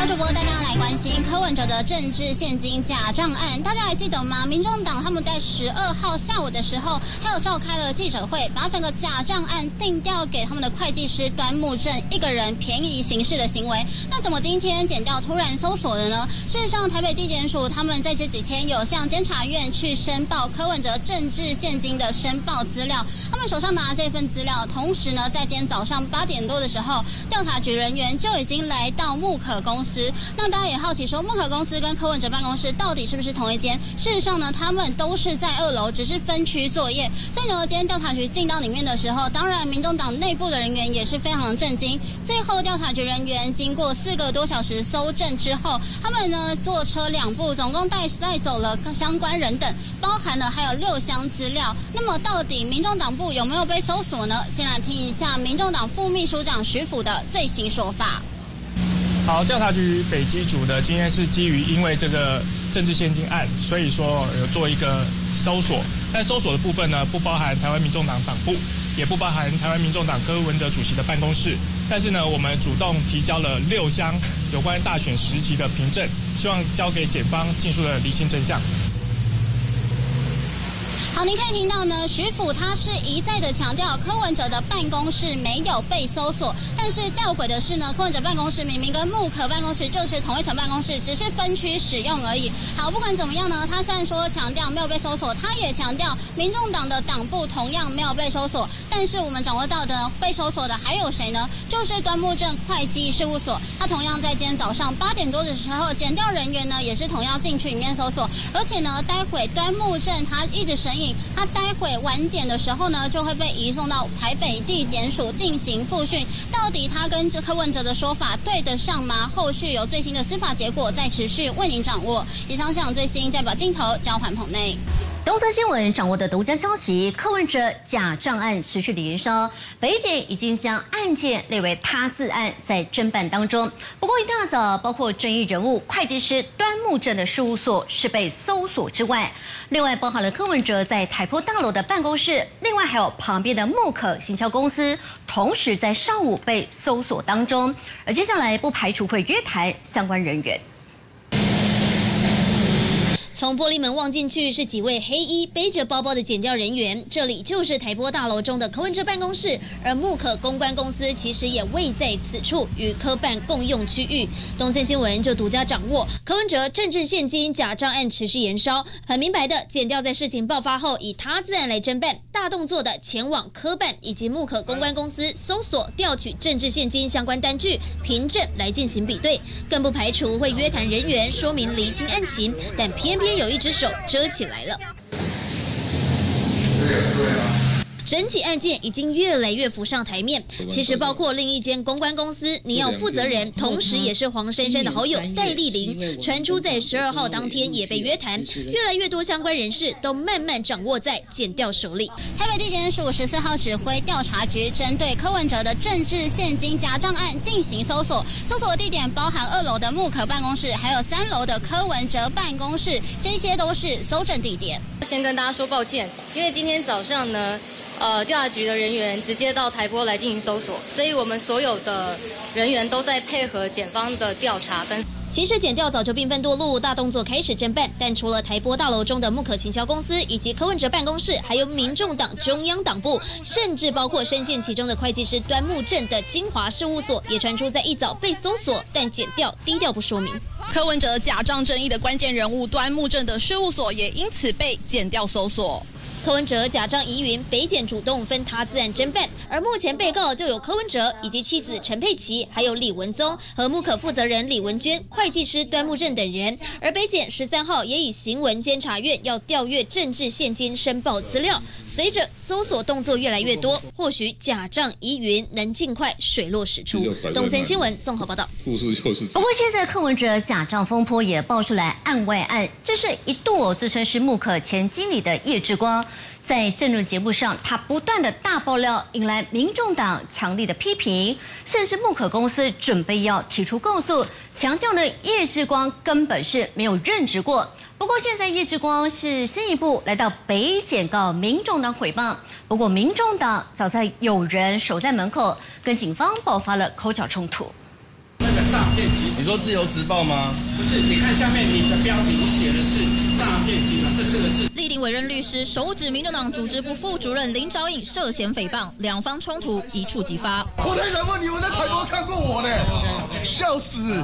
主播带大家来关心柯文哲的政治现金假账案，大家还记得吗？民众党他们在12号下午的时候，还有召开了记者会，把整个假账案定调给他们的会计师端木正一个人便宜行事的行为。那怎么今天检调突然搜索了呢？事实上，台北地检署他们在这几天有向监察院去申报柯文哲政治现金的申报资料，他们手上拿这份资料，同时呢，在今天早上8点多的时候，调查局人员就已经来到木可公司。那大家也好奇说，木可公司跟柯文哲办公室到底是不是同一间？事实上呢，他们都是在2楼，只是分区作业。所以呢，今天调查局进到里面的时候，当然民众党内部的人员也是非常的震惊。最后调查局人员经过4个多小时搜证之后，他们呢坐车2部，总共带走了相关人等，包含了还有6箱资料。那么到底民众党部有没有被搜索呢？先来听一下民众党副秘书长徐辅的最新说法。 好，调查局北基组的今天是基于因为这个政治现金案，所以说有做一个搜索，但搜索的部分呢，不包含台湾民众党党部，也不包含台湾民众党柯文哲主席的办公室。但是呢，我们主动提交了6箱有关大选时期的凭证，希望交给检方尽速的厘清真相。 好，您可以听到呢，徐辅他是一再的强调柯文哲的办公室没有被搜索，但是吊诡的是呢，柯文哲办公室明明跟木可办公室就是同一层办公室，只是分区使用而已。好，不管怎么样呢，他虽然说强调没有被搜索，他也强调民众党的党部同样没有被搜索，但是我们掌握到的被搜索的还有谁呢？就是端木正会计事务所，他同样在今天早上8点多的时候，检调人员呢也是同样进去里面搜索，而且呢，待会端木正他一直神隐。他待会晚检的时候呢，就会被移送到台北地检署进行复讯。到底他跟柯文哲的说法对得上吗？后续有最新的司法结果再持续为您掌握。以上现场最新，再把镜头交还棚内。 东森新闻掌握的独家消息，柯文哲假账案持续的延烧，北检已经将案件列为他自案，在侦办当中。不过一大早，包括争议人物会计师端木正的事务所是被搜索之外，另外包含了柯文哲在台波大楼的办公室，另外还有旁边的木可行销公司，同时在上午被搜索当中，而接下来不排除会约谈相关人员。 从玻璃门望进去是几位黑衣背着包包的检调人员，这里就是台波大楼中的柯文哲办公室，而木可公关公司其实也位在此处，与柯办共用区域。东森新闻就独家掌握柯文哲政治现金假账案持续延烧，很明白的，检调在事情爆发后以他自案来侦办，大动作的前往柯办以及木可公关公司搜索调取政治现金相关单据凭证来进行比对，更不排除会约谈人员说明厘清案情，但偏有一只手遮起来了。整起案件已经越来越浮上台面，其实包括另一间公关公司尼奥负责人，同时也是黄珊珊的好友戴丽玲，传出在12号当天也被约谈，越来越多相关人士都慢慢掌握在检调手里。 台北地检署14号指挥调查局针对柯文哲的政治现金假账案进行搜索，搜索地点包含2楼的木可办公室，还有3楼的柯文哲办公室，这些都是搜证地点。 先跟大家说抱歉，因为今天早上呢，调查局的人员直接到台波来进行搜索，所以我们所有的人员都在配合检方的调查跟。 其实检调早就兵分多路，大动作开始侦办，但除了台波大楼中的木可行销公司以及柯文哲办公室，还有民众党中央党部，甚至包括深陷其中的会计师端木正的金华事务所，也传出在一早被搜索，但检调低调不说明。 柯文哲假账争议的关键人物端木正的事务所也因此被检调搜索。 柯文哲假账疑云，北检主动分他自案侦办，而目前被告就有柯文哲以及妻子陈佩琪，还有李文宗和木可负责人李文娟、会计师端木正等人。而北检13号也以行文监察院要调阅政治现金申报资料，随着搜索动作越来越多，或许假账疑云能尽快水落石出。东森新闻综合报道。 不过现在柯文哲假账风波也爆出来案外案，这是一度自称是木可前经理的叶志光。在政论节目上，他不断的大爆料，引来民众党强力的批评，甚至木可公司准备要提出告诉，强调呢叶志光根本是没有任职过。不过现在叶志光是先一步来到北检告民众党诽谤，不过民众党早在有人守在门口，跟警方爆发了口角冲突。 那个诈骗骗集团。 你说《自由时报》吗？ 不是，你看下面你的标题写的是诈骗集团这4个字。 立定委任律师手指民众党组织部副主任林昭颖涉嫌诽谤，两方冲突一触即发。 我才想问你，我在台国看过我呢，笑死！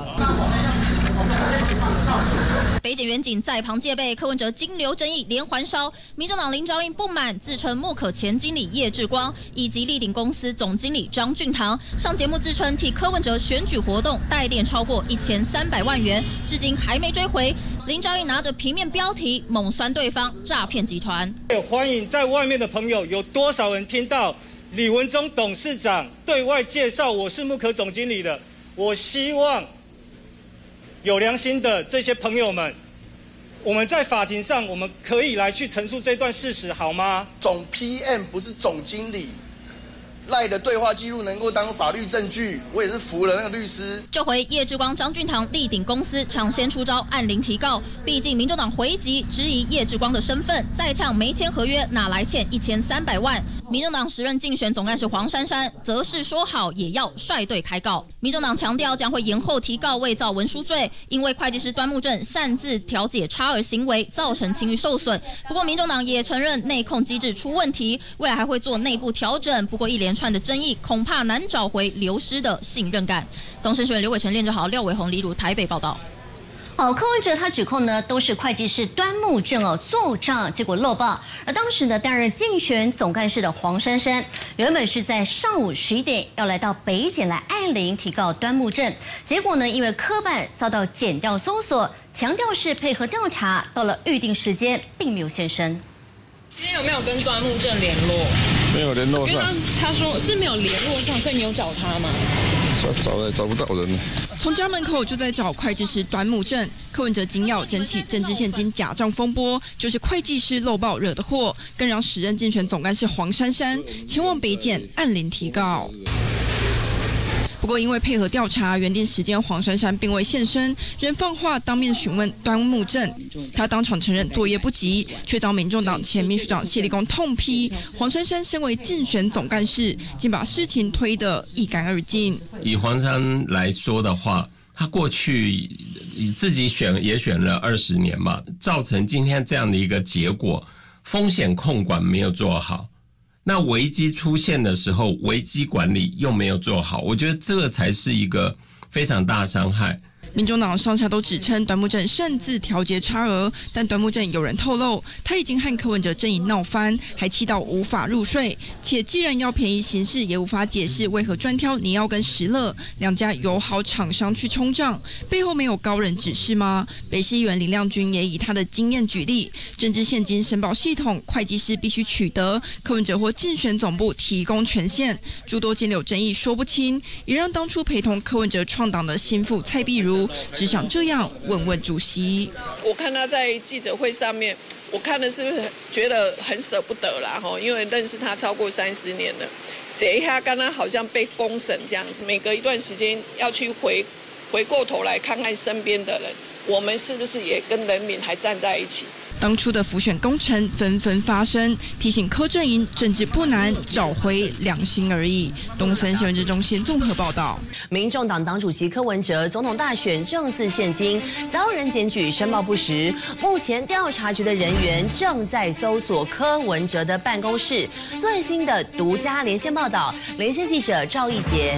北检员警在旁戒备，柯文哲金流争议连环烧。民众党林昭颖不满，自称木可前经理叶志光以及立鼎公司总经理张俊堂上节目自称替柯文哲选举活动代垫超过1300万元，至今还没追回。林昭颖拿着平面标题猛酸对方诈骗集团。 欢迎在外面的朋友，有多少人听到李文忠董事长对外介绍我是木可总经理的？我希望有良心的这些朋友们，我们在法庭上，我们可以来去陈述这段事实，好吗？ 总 PM 不是总经理，赖的对话记录能够当法律证据，我也是服了那个律师。 这回叶志光、张俊堂立鼎公司抢先出招，按铃提告。毕竟民众党回击质疑叶志光的身份，再呛没签合约，哪来欠1300万？民众党时任竞选总干事黄珊珊则是说好也要率队开告。民众党强调将会延后提告伪造文书罪，因为会计师端木正擅自调解差额行为造成情绪受损。不过民众党也承认内控机制出问题，未来还会做内部调整。不过一连串的争议恐怕难找回流失的信任感。东升学院刘伟成、练志豪、廖伟宏、李如台北报道。 柯文哲他指控呢都是会计师端木正做账，结果漏报。而当时呢担任竞选总干事的黄珊珊，原本是在上午11点要来到北检来按铃提告端木正，结果呢因为科办遭到检调搜索，强调是配合调查，到了预定时间并没有现身。 今天有没有跟端木正联络？ 没有联络上， 他说是没有联络上，所以你有找他吗？ 找不到人。 从家门口就在找会计师端木正，柯文哲紧咬争起政治现金假账风波，就是会计师漏报惹的祸，更让时任竞选总干事黄珊珊前往北检按铃提告。不过因为配合调查，原定时间黄珊珊并未现身，仍放话当面询问端木正，他当场承认作业不及，却遭民众党前秘书长谢立功痛批黄珊珊身为竞选总干事，竟把事情推得一干二净。 以黄珊来说的话，他过去自己也选了20年嘛，造成今天这样的一个结果，风险控管没有做好。那危机出现的时候，危机管理又没有做好，我觉得这个才是一个非常大的伤害。 民众党上下都指称端木正擅自调节差额，但端木正有人透露，他已经和柯文哲阵营闹翻，还气到无法入睡，且既然要便宜行事，也无法解释为何专挑你要跟石乐两家友好厂商去冲账，背后没有高人指示吗？北市议员林亮君也以他的经验举例，政治现金申报系统，会计师必须取得，柯文哲或竞选总部提供权限，诸多金流争议说不清，也让当初陪同柯文哲创党的心腹蔡壁如只想这样问问主席。 我看他在记者会上面，我看的是不是觉得很舍不得啦？因为认识他超过30年了，这一下刚刚好像被公审这样子，每隔一段时间要去回过头来看看身边的人，我们是不是也跟人民还站在一起？ 当初的辅选工程纷纷发生，提醒柯阵营政治不难，找回良心而已。东森新闻中心综合报道。 民众党党主席柯文哲总统大选政治现金遭人检举申报不实，目前调查局的人员正在搜索柯文哲的办公室。最新的独家连线报道，连线记者赵义杰。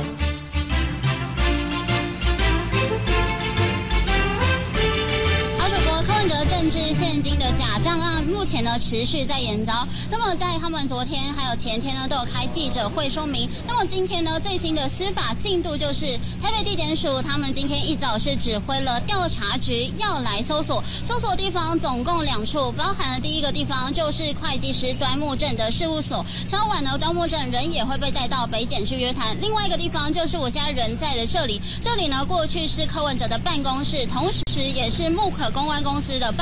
政治现金的假账案目前呢持续在延烧。那么在他们昨天还有前天呢都有开记者会说明。那么今天呢最新的司法进度就是台北地检署他们今天一早是指挥了调查局要来搜索地方总共2处，包含了第一个地方就是会计师端木正的事务所。稍晚呢端木正人也会被带到北检去约谈。另外一个地方就是我现在人在的这里呢过去是柯文哲的办公室，同时也是木可公关公司的办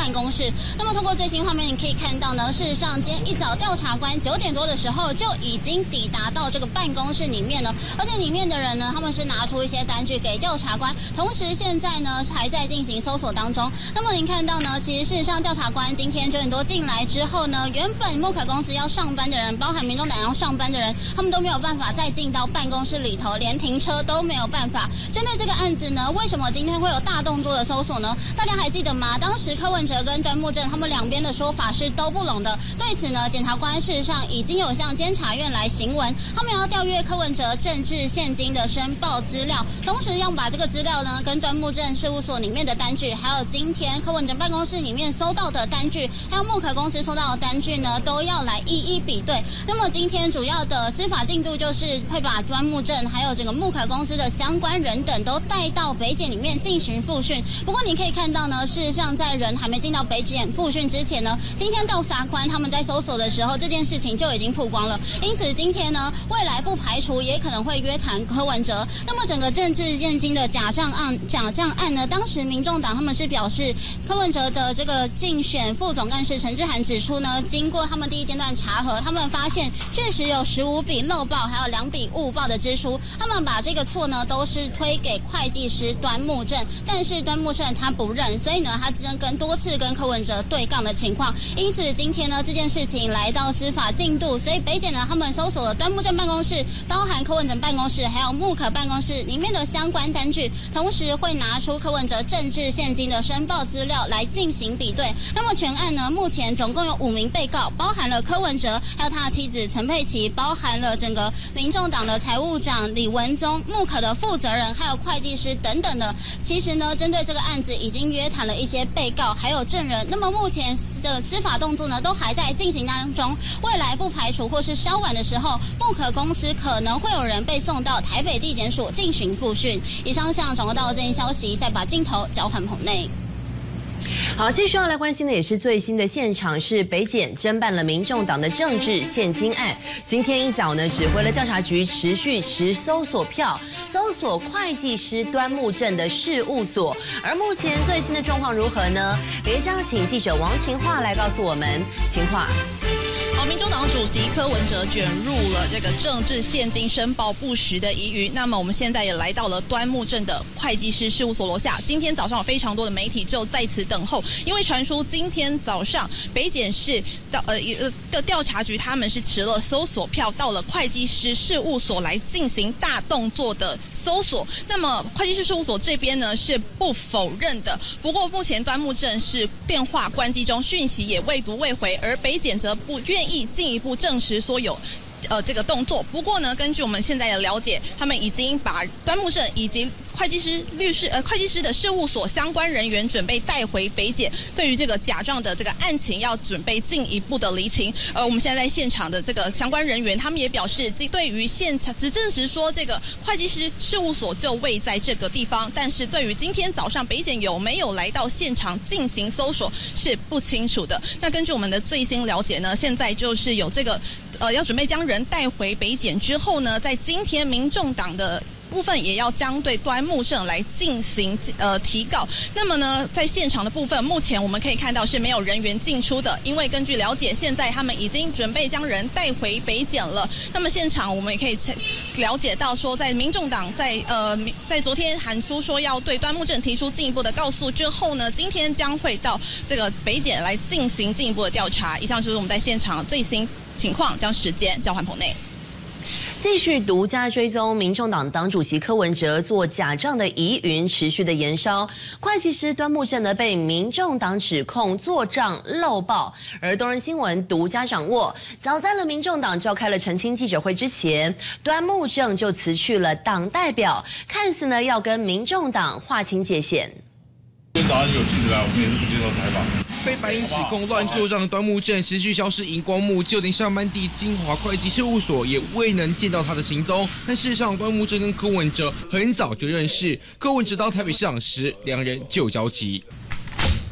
办公室。那么通过最新画面，你可以看到呢，事实上今天一早调查官9点多的时候就已经抵达到这个办公室里面了，而且里面的人呢，他们是拿出一些单据给调查官，同时现在呢还在进行搜索当中。那么您看到呢，其实事实上调查官今天9点多进来之后呢，原本木可公司要上班的人，包含民众党要上班的人，他们都没有办法再进到办公室里头，连停车都没有办法。针对这个案子呢，为什么今天会有大动作的搜索呢？大家还记得吗？当时柯文哲跟端木正他们两边的说法是都不拢的。对此呢，检察官事实上已经有向监察院来行文，他们要调阅柯文哲政治现金的申报资料，同时要把这个资料呢跟端木正事务所里面的单据，还有今天柯文哲办公室里面收到的单据，还有木可公司收到的单据呢，都要来一一比对。那么今天主要的司法进度就是会把端木正还有整个木可公司的相关人等都带到北检里面进行复讯。不过你可以看到呢，事实上在人还没进到北检复讯之前呢，今天调查官他们在搜索的时候，这件事情就已经曝光了。因此今天呢，未来不排除也可能会约谈柯文哲。那么整个政治现金的假账案呢，当时民众党他们是表示，柯文哲的这个竞选副总干事陈志涵指出呢，经过他们第一阶段查核，他们发现确实有15笔漏报，还有2笔误报的支出。他们把这个错呢都是推给会计师端木正，但是端木正他不认，所以呢他多次跟柯文哲对杠的情况。因此今天呢这件事情来到司法进度，所以北检呢他们搜索了端木正办公室，包含柯文哲办公室还有木可办公室里面的相关单据，同时会拿出柯文哲政治现金的申报资料来进行比对。那么全案呢目前总共有5名被告，包含了柯文哲，还有他的妻子陈佩琪，包含了整个民众党的财务长李文宗、木可的负责人，还有会计师等等的。其实呢，针对这个案子已经约谈了一些被告还有证人。那么目前的司法动作呢，都还在进行当中。未来不排除或是稍晚的时候，木可公司可能会有人被送到台北地检署进行复讯。以上向掌握到的这一消息，再把镜头交还棚内。 好，继续要来关心的也是最新的现场，是北检侦办了民众党的政治现金案。今天一早呢，指挥了调查局持续搜索票，搜索会计师端木正的事务所。而目前最新的状况如何呢？连线请记者王晴化来告诉我们。晴化。 民众党主席柯文哲卷入了这个政治现金申报不实的疑云。那么我们现在也来到了端木正的会计师事务所楼下。今天早上有非常多的媒体就在此等候，因为传出今天早上北检市的调查局他们是持了搜索票到了会计师事务所来进行大动作的搜索。那么会计师事务所这边呢是不否认的，不过目前端木正是电话关机中，讯息也未读未回，而北检则不愿意进一步证实说有这个动作。不过呢，根据我们现在的了解，他们已经把端木正以及会计师的事务所相关人员准备带回北检，对于这个假账的这个案情要准备进一步的厘清。而我们现在在现场的这个相关人员，他们也表示，对于现场只证实说这个会计师事务所就位在这个地方，但是对于今天早上北检有没有来到现场进行搜索是不清楚的。那根据我们的最新了解呢，现在就是有这个要准备将人带回北检之后呢，在今天民众党的部分也要将对端木正来进行提告。那么呢，在现场的部分，目前我们可以看到是没有人员进出的，因为根据了解，现在他们已经准备将人带回北检了。那么现场我们也可以了解到说，在民众党在昨天喊出说要对端木正提出进一步的告诉之后呢，今天将会到这个北检来进行进一步的调查。以上就是我们在现场最新情况，将时间交还棚内。 继续独家追踪民众党党主席柯文哲做假账的疑云持续的延烧，会计师端木正呢被民众党指控做账漏报，而东人新闻独家掌握，早在了民众党召开了澄清记者会之前，端木正就辞去了党代表，看似呢要跟民众党划清界限。 今天早上有记者来，我们也是不接受采访。被白银指控乱做账的端木正持续消失荧光幕，就连上班地金华会计事务所也未能见到他的行踪。但事实上，端木正跟柯文哲很早就认识，柯文哲当台北市长时，两人就有交集。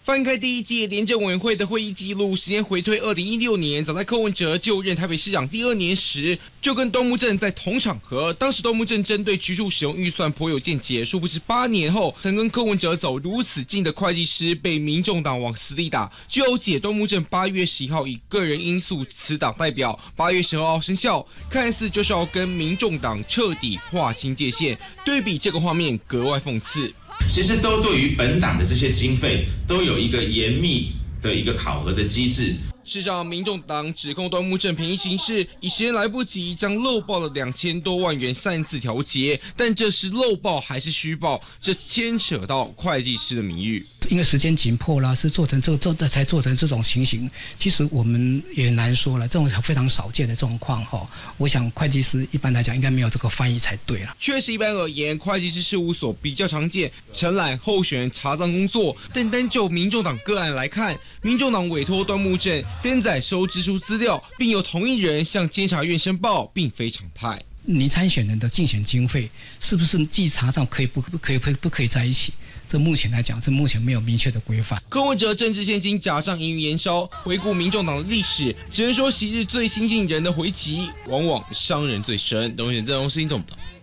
翻开第一届廉政委员会的会议记录，时间回推2016年，早在柯文哲就任台北市长第2年时，就跟端木正在同场合。当时端木正针对局处使用预算颇有见解，殊不知8年后，曾跟柯文哲走如此近的会计师被民众党往死里打。据有解，端木正8月11号以个人因素辞党代表，8月12号生效，看似就是要跟民众党彻底划清界限。对比这个画面格外讽刺。 其实都对于本党的这些经费都有一个严密的一个考核的机制。 市长民众党指控端木正便宜行事，以时间来不及将漏报的2000多万元擅自调节，但这是漏报还是虚报？这牵扯到会计师的名誉。 因为时间紧迫啦，是做成才做成这种情形。其实我们也难说了，这种非常少见的状况哈。我想会计师一般来讲应该没有这个翻译才对了。 确实，一般而言，会计师事务所比较常见承揽候选人查账工作，但单就民众党个案来看，民众党委托端木正登载收支出资料，并由同一人向监察院申报，并非常态。 你参选人的竞选经费是不是既查账可以不可以在一起？这目前来讲，这目前没有明确的规范。 柯文哲政治现金假账盈余延烧，回顾民众党的历史，只能说昔日最亲近人的回击，往往伤人最深。董选郑荣兴总的。